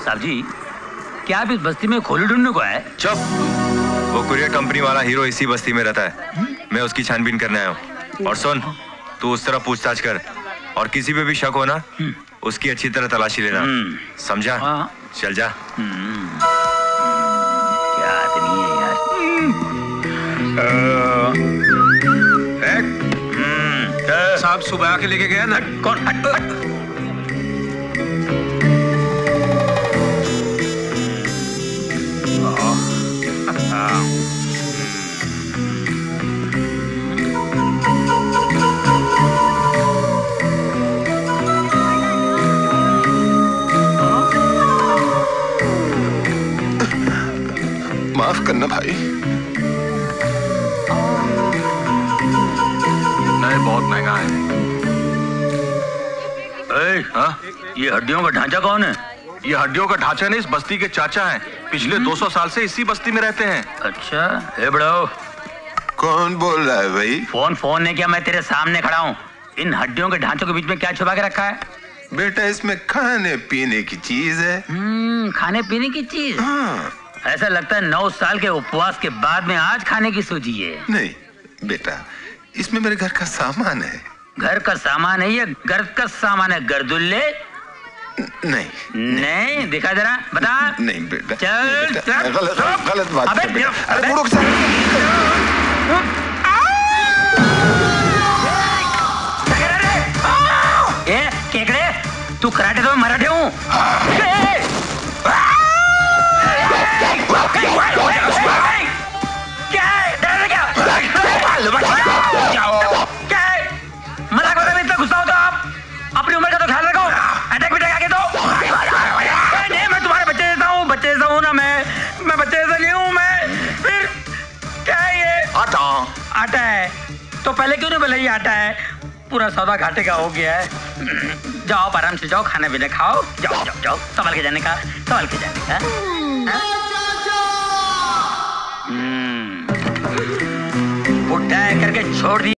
साहब जी, क्या आप इस बस्ती में खोली ढूंढने को आए? चुप। वो कुरियर कंपनी वाला हीरो इसी बस्ती में रहता है। मैं उसकी छानबीन करने आया हूँ। और सुन, तू उस तरह पूछताछ कर और किसी पे भी शक हो ना, उसकी अच्छी तरह तलाशी लेना, समझा? चल जा। क्या आदमी है यार। साहब सुबह आके लेके गया ना। कौन? माफ करना भाई। नहीं, बहुत महंगा है। ये हड्डियों का ढांचा कौन है? ये हड्डियों का ढांचा नहीं, इस बस्ती के चाचा हैं। पिछले 200 साल से इसी बस्ती में रहते हैं। अच्छा, हे बड़ो। कौन बोल रहा है भाई? फोन ने क्या, मैं तेरे सामने खड़ा हूँ। इन हड्डियों के ढांचों के बीच में क्या छुपा के रखा है? बेटा, इसमें खाने पीने की चीज है। खाने पीने की चीज? हाँ। ऐसा लगता है 9 साल के उपवास के बाद में आज खाने की सूझी है। नहीं बेटा, इसमें मेरे घर का सामान है। घर का सामान है या घर का सामान है? गर्दुल्ले? नहीं, दिखा जरा, बता। नहीं बेटा, चल चल। गलत बात अबे, है बेटा। अरे अबे, बुड़ुक साहब। ए केकड़े, तू कराटे तो मैं मराठे हूँ। मजाक में इतना गुस्सा हो तो आप अपनी उम्र का तो ख्याल रखो। अटैक भी आगे तो नहीं, मैं तुम्हारे बच्चे जैसा हूँ ना। मैं बच्चे जैसा नहीं हूँ। मैं फिर क्या है ये? आटा है तो पहले क्यों नहीं बोला ये आटा है? पूरा सौदा घाटे का हो गया है। जाओ आराम से जाओ, खाना पीना खाओ। जाओ संभाल के जाने का। बुढ़ा करके छोड़ दी।